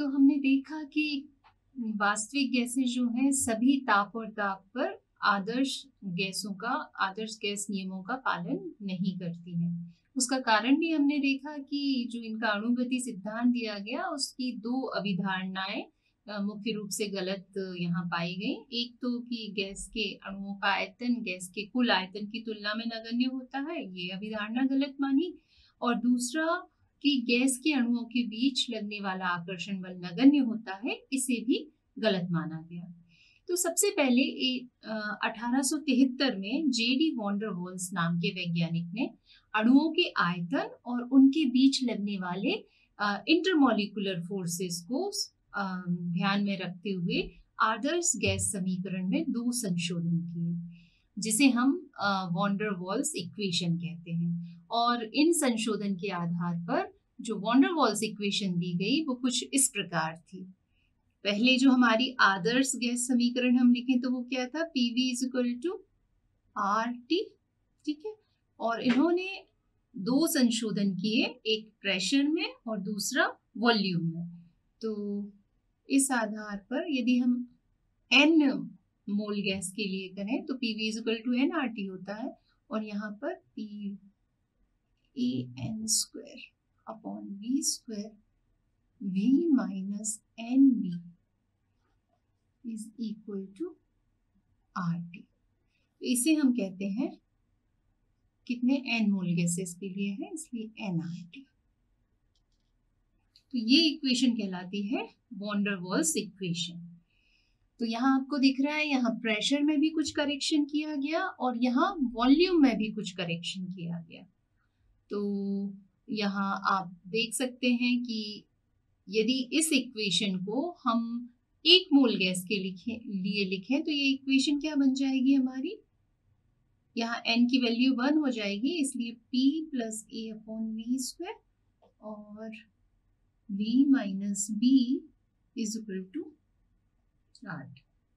तो हमने देखा कि वास्तविक गैसें जो हैं सभी ताप और दाब पर आदर्श गैस नियमों का पालन नहीं करती हैं। उसका कारण भी हमने देखा कि जो इनका अणुगति सिद्धांत दिया गया उसकी दो अभिधारणाएं मुख्य रूप से गलत यहाँ पाई गई। एक तो कि गैस के अणुओं का आयतन गैस के कुल आयतन की तुलना में नगण्य होता है, ये अभिधारणा गलत मानी। और दूसरा कि गैस के अणुओं के बीच लगने वाला आकर्षण बल नगण्य होता है, इसे भी गलत माना गया। तो सबसे पहले 1873 में जेडी वॉन डेर वाल्स नाम के वैज्ञानिक ने अणुओं के आयतन और उनके बीच लगने वाले इंटरमॉलिक्यूलर फोर्सेस को ध्यान में रखते हुए आदर्श गैस समीकरण में दो संशोधन किए, जिसे हम वॉन डेर वाल्स इक्वेशन कहते हैं। और इन संशोधन के आधार पर जो वॉन डेर वाल्स इक्वेशन दी गई वो कुछ इस प्रकार थी। पहले जो हमारी आदर्श गैस समीकरण हम लिखें तो वो क्या था, PV = RT, ठीक है। और इन्होंने दो संशोधन किए, एक प्रेशर में और दूसरा वॉल्यूम में। तो इस आधार पर यदि हम n मोल गैस के लिए करें तो PV = nRT होता है, और यहाँ पर PAN²/V² V - NV = RT। इसे हम कहते हैं कितने n मोल गैसेस के लिए है, इसलिए nRT। तो ये इक्वेशन कहलाती है वॉन डेर वाल्स इक्वेशन। तो यहाँ आपको दिख रहा है, यहाँ प्रेशर में भी कुछ करेक्शन किया गया और यहाँ वॉल्यूम में भी कुछ करेक्शन किया गया। तो यहाँ आप देख सकते हैं कि यदि इस इक्वेशन को हम एक मोल गैस के लिए लिखें तो ये इक्वेशन क्या बन जाएगी हमारी, यहाँ n की वैल्यू 1 हो जाएगी, इसलिए P + A/V² और V - B = RT।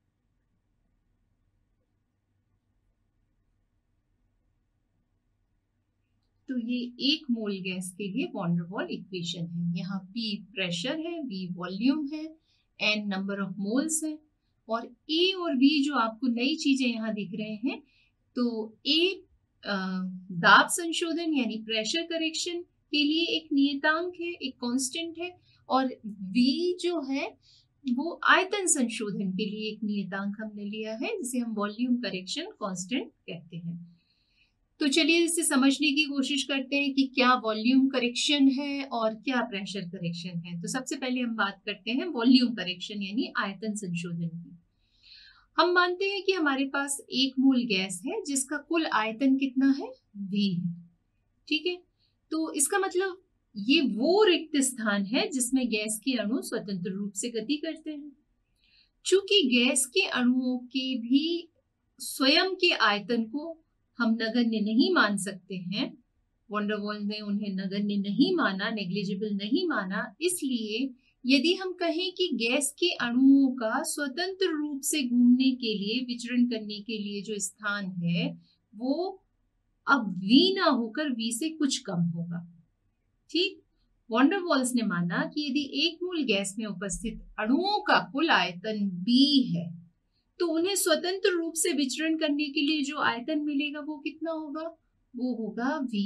तो ये एक मोल गैस के लिए वॉन डेर वाल इक्वेशन है। यहाँ P प्रेशर है, V वॉल्यूम है, N नंबर ऑफ मोल्स है, और A और B जो आपको नई चीजें यहाँ दिख रहे हैं, तो A दाब संशोधन यानी प्रेशर करेक्शन के लिए एक नियतांक है, एक कांस्टेंट है, और V जो है वो आयतन संशोधन के लिए एक नियतांक हमने लिया है, जिसे हम वॉल्यूम करेक्शन कांस्टेंट कहते हैं। तो चलिए इसे समझने की कोशिश करते हैं कि क्या वॉल्यूम करेक्शन है और क्या प्रेशर करेक्शन है। तो सबसे पहले हम बात करते हैं वॉल्यूम करेक्शन यानी आयतन संशोधन की। हम मानते हैं कि हमारे पास एक मोल गैस है जिसका कुल आयतन कितना है, V है, ठीक है। तो इसका मतलब ये वो रिक्त स्थान है जिसमें गैस के अणु स्वतंत्र रूप से गति करते हैं। चूंकि गैस के अणुओं के भी स्वयं के आयतन को हम नगण्य नहीं मान सकते हैं, वॉन डेर वाल्स ने उन्हें नगण्य नहीं माना, नेग्लिजिबल नहीं माना, इसलिए यदि हम कहें कि गैस के अणुओं का स्वतंत्र रूप से घूमने के लिए, विचरण करने के लिए जो स्थान है वो अब V ना होकर V से कुछ कम होगा, ठीक। वॉन डेर वाल्स ने माना कि यदि एक मोल गैस में उपस्थित अणुओं का कुल आयतन B है तो उन्हें स्वतंत्र रूप से विचरण करने के लिए जो आयतन मिलेगा वो कितना होगा, वो होगा V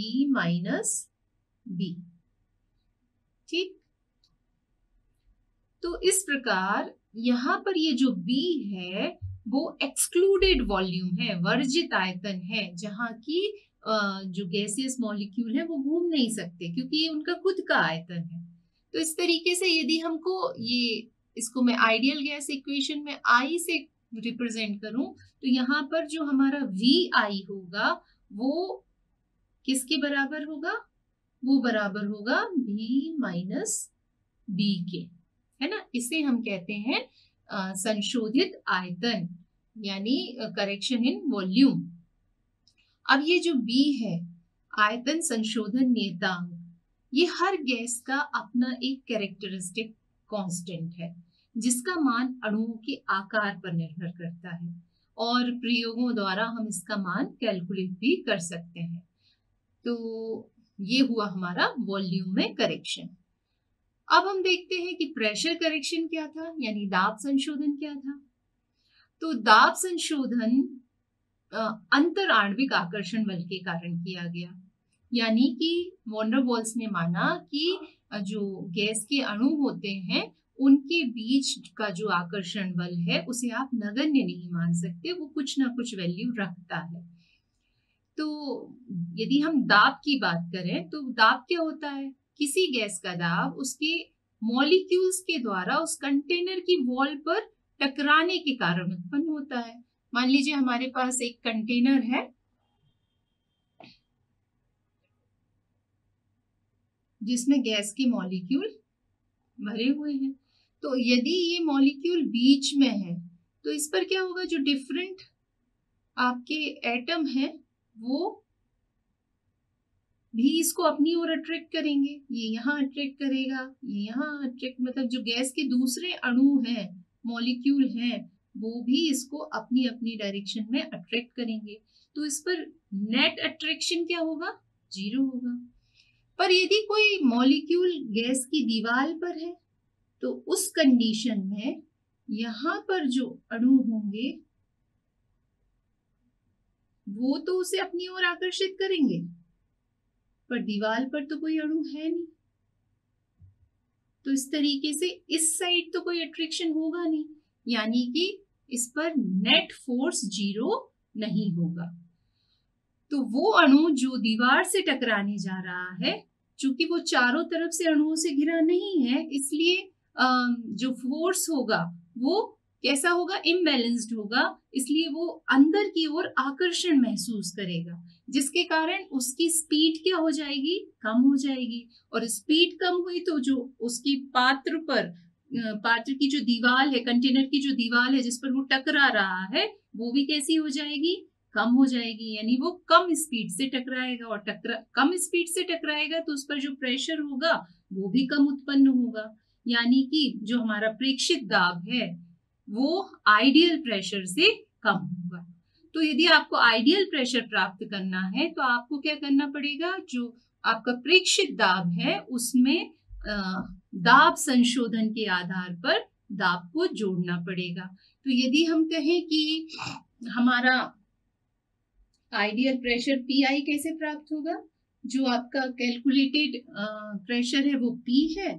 - B, ठीक। तो इस प्रकार यहाँ पर ये जो B है वो एक्सक्लूडेड वॉल्यूम है, वर्जित आयतन है, जहाँ की जो गैसियस मॉलिक्यूल है वो घूम नहीं सकते क्योंकि ये उनका खुद का आयतन है। तो इस तरीके से यदि हमको इसको मैं आइडियल गैस इक्वेशन में I से रिप्रेजेंट करूं तो यहाँ पर जो हमारा VI होगा वो किसके बराबर होगा, वो बराबर होगा V - B के, है ना। इसे हम कहते हैं संशोधित आयतन यानी करेक्शन इन वॉल्यूम। अब ये जो B है, आयतन संशोधन नियतांक, ये हर गैस का अपना एक कैरेक्टरिस्टिक कांस्टेंट है जिसका मान अणुओं के आकार पर निर्भर करता है, और प्रयोगों द्वारा हम इसका मान कैलकुलेट भी कर सकते हैं। तो ये हुआ हमारा वॉल्यूम में करेक्शन। अब हम देखते हैं कि प्रेशर करेक्शन क्या था, यानी दाब संशोधन क्या था। तो दाब संशोधन अंतर आणविक आकर्षण बल के कारण किया गया, यानी कि वॉन डर वाल्स ने माना कि जो गैस के अणु होते हैं उनके बीच का जो आकर्षण बल है उसे आप नगण्य नहीं मान सकते, वो कुछ ना कुछ वैल्यू रखता है। तो यदि हम दाब की बात करें तो दाब क्या होता है, किसी गैस का दाब उसके मॉलिक्यूल्स के द्वारा उस कंटेनर की वॉल पर टकराने के कारण उत्पन्न होता है। मान लीजिए हमारे पास एक कंटेनर है जिसमें गैस के मॉलिक्यूल भरे हुए हैं, तो यदि ये मॉलिक्यूल बीच में है तो इस पर क्या होगा, जो डिफरेंट आपके एटम हैं वो भी इसको अपनी ओर अट्रैक्ट करेंगे। ये यहाँ अट्रैक्ट करेगा, ये यहाँ अट्रैक्ट, मतलब जो गैस के दूसरे अणु हैं, मॉलिक्यूल हैं, वो भी इसको अपनी अपनी डायरेक्शन में अट्रैक्ट करेंगे। तो इस पर नेट अट्रैक्शन क्या होगा, 0 होगा। पर यदि कोई मॉलिक्यूल गैस की दीवार पर है तो उस कंडीशन में यहाँ पर जो अणु होंगे वो तो उसे अपनी ओर आकर्षित करेंगे, पर दीवार पर तो कोई अणु है नहीं, तो इस तरीके से इस साइड तो कोई अट्रैक्शन होगा नहीं, यानी कि इस पर नेट फोर्स 0 नहीं होगा। तो वो अणु जो दीवार से टकराने जा रहा है, चूंकि वो चारों तरफ से अणुओं से घिरा नहीं है, इसलिए जो फोर्स होगा वो कैसा होगा, इम्बैलेंस्ड होगा, इसलिए वो अंदर की ओर आकर्षण महसूस करेगा, जिसके कारण उसकी स्पीड क्या हो जाएगी, कम हो जाएगी। और स्पीड कम हुई तो जो उसकी पात्र की जो दीवार है, कंटेनर की जो दीवार है जिस पर वो टकरा रहा है, वो भी कैसी हो जाएगी, कम हो जाएगी, यानी वो कम स्पीड से टकराएगा, और कम स्पीड से टकराएगा तो उस पर जो प्रेशर होगा वो भी कम उत्पन्न होगा, यानी कि जो हमारा प्रेक्षित दाब है वो आइडियल प्रेशर से कम होगा। तो यदि आपको आइडियल प्रेशर प्राप्त करना है तो आपको क्या करना पड़ेगा, जो आपका प्रेक्षित दाब है उसमें दाब संशोधन के आधार पर दाब को जोड़ना पड़ेगा। तो यदि हम कहें कि हमारा आइडियल प्रेशर पीआई कैसे प्राप्त होगा, जो आपका कैलकुलेटेड प्रेशर है वो पी है,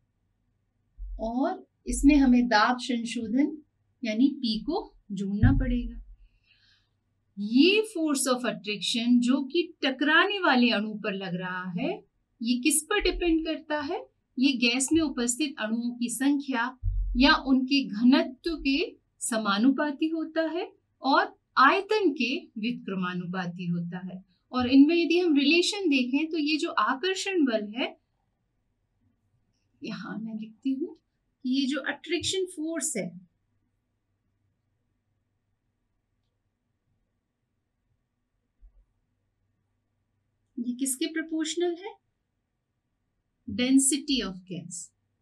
और इसमें हमें दाब संशोधन यानी पी को जोड़ना पड़ेगा। ये फोर्स ऑफ अट्रैक्शन जो कि टकराने वाले अणु पर लग रहा है, ये किस पर डिपेंड करता है, ये गैस में उपस्थित अणुओं की संख्या या उनके घनत्व के समानुपाती होता है और आयतन के व्युत्क्रमानुपाती होता है। और इनमें यदि हम रिलेशन देखें तो ये जो आकर्षण बल है, यहां मैं लिखती हूं, ये जो अट्रैक्शन फोर्स है, ये किसके प्रोपोर्शनल है, डेंसिटी ऑफ गैस,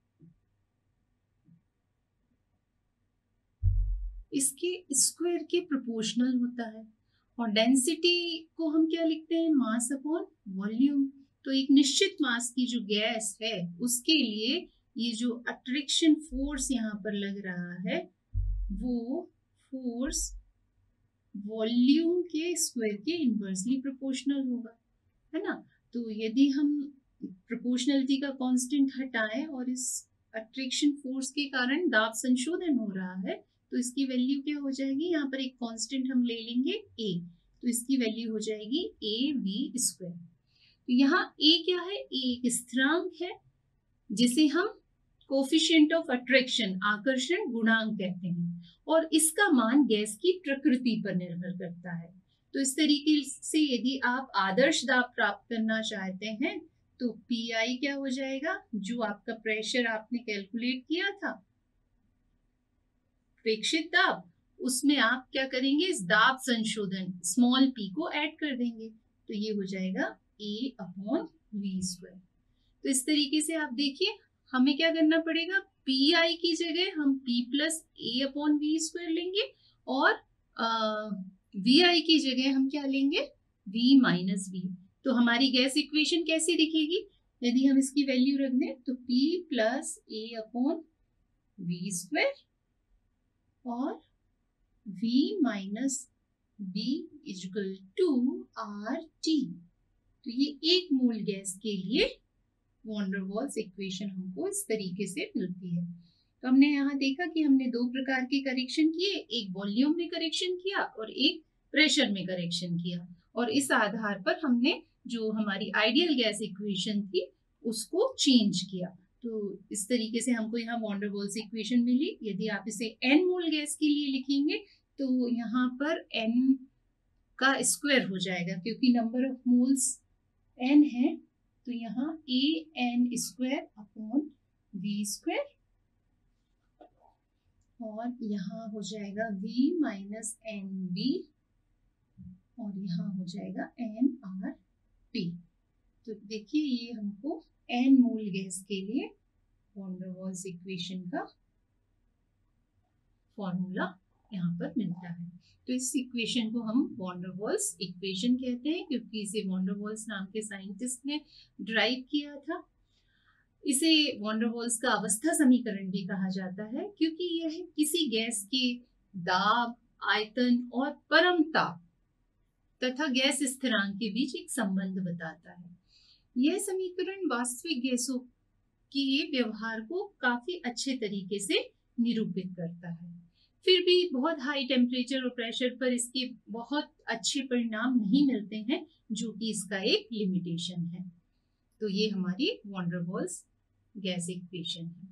इसके स्क्वायर के प्रोपोर्शनल होता है। और डेंसिटी को हम क्या लिखते हैं, मास अपॉन वॉल्यूम। तो एक निश्चित मास की जो गैस है उसके लिए ये जो अट्रैक्शन फोर्स यहाँ पर लग रहा है वो फोर्स वॉल्यूम के स्क्वायर के इनवर्सली प्रोपोर्शनल होगा, है ना। तो यदि हम प्रोपोर्शनलिटी का कांस्टेंट हटाएं और इस अट्रैक्शन फोर्स के कारण दाब संशोधन हो रहा है, तो इसकी वैल्यू क्या हो जाएगी, यहाँ पर एक कांस्टेंट हम ले लेंगे a, तो इसकी वैल्यू हो जाएगी av स्क्वायर। तो यहाँ a क्या है, a एक स्थिरांक है जिसे हम कोफिशिएंट ऑफ अट्रैक्शन, आकर्षण गुणांक कहते हैं, और इसका मान गैस की प्रकृति पर निर्भर करता है। तो इस तरीके से यदि आप आदर्श दाब प्राप्त करना चाहते हैं तो पीआई क्या हो जाएगा, जो आपका प्रेशर आपने कैलकुलेट किया था प्रेक्षित दाब, उसमें आप क्या करेंगे, इस दाब संशोधन स्मॉल p को ऐड कर देंगे, तो ये हो जाएगा a अपॉन v स्क्वायर। तो इस तरीके से आप देखिए हमें क्या करना पड़ेगा, पी की जगह हम p plus a upon v square लेंगे, और vi की जगह हम क्या लेंगे, v माइनस v। तो हमारी गैस इक्वेशन कैसी दिखेगी, यदि हम इसकी वैल्यू रख दें तो P plus A upon V square और V minus B equal to RT। तो ये एक मोल गैस के लिए वॉन डेर वाल्स इक्वेशन हमको इस तरीके से मिलती है। तो हमने यहाँ देखा कि हमने दो प्रकार के करेक्शन किए, एक वॉल्यूम में करेक्शन किया और एक प्रेशर में करेक्शन किया, और इस आधार पर हमने जो हमारी आइडियल गैस इक्वेशन थी उसको चेंज किया। तो इस तरीके से हमको यहाँ वॉन डेर वाल्स इक्वेशन मिली। यदि आप इसे n मोल गैस के लिए लिखेंगे तो यहाँ पर n का स्क्वायर हो जाएगा, क्योंकि नंबर ऑफ मोल्स n है, तो यहाँ an square upon v square और यहाँ हो जाएगा v माइनस nb और यहाँ हो जाएगा nRT। तो देखिए ये हमको n मोल गैस के लिए वॉन डेर वाल्स इक्वेशन का फॉर्मूला यहाँ पर मिलता है। तो इस इक्वेशन को हम वॉन डेर वाल्स इक्वेशन कहते हैं, क्योंकि इसे वॉन डेर वाल्स नाम के साइंटिस्ट ने ड्राइव किया था। इसे वॉन डेर वाल्स का अवस्था समीकरण भी कहा जाता है, क्योंकि यह किसी गैस के दाब, आयतन और परम ताप तथा गैस स्थिरांक के बीच एक संबंध बताता है। यह समीकरण वास्तविक गैसों के व्यवहार को काफी अच्छे तरीके से निरूपित करता है। फिर भी बहुत हाई टेम्परेचर और प्रेशर पर इसके बहुत अच्छे परिणाम नहीं मिलते हैं, जो कि इसका एक लिमिटेशन है। तो ये हमारी van der Waals gas equation है।